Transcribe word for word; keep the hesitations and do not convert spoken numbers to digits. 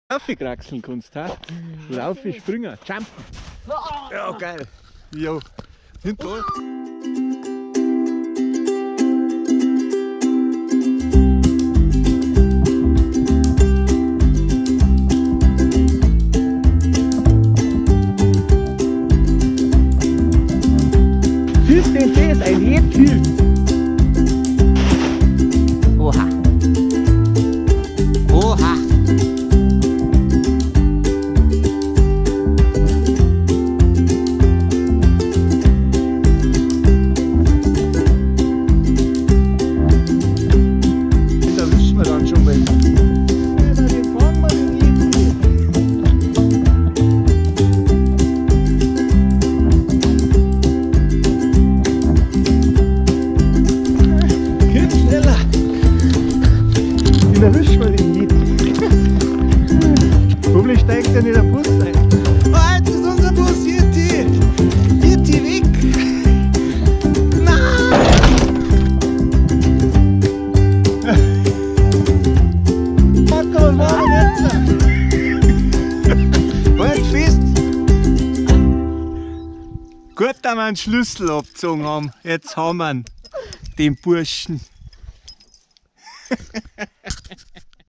Aufkraxeln kannst, ha? Laufe, springen, jumpen. Ja, geil. Jo. Sind da. Siehst du, das ist ein Rebtyp. Oha. Oha. Da wischen wir dann schon mal. Ja, den fangen wir den Yeti. Geht schneller. Den erwischen wir den Yeti. Hoffentlich steigt er nicht der Bus ein. Oh, jetzt ist unser Bus, Yeti! Yeti weg! Nein! Marco, war jetzt! Halt fest! Gut, dass wir einen Schlüssel abgezogen haben. Jetzt haben wir ihn, den Burschen.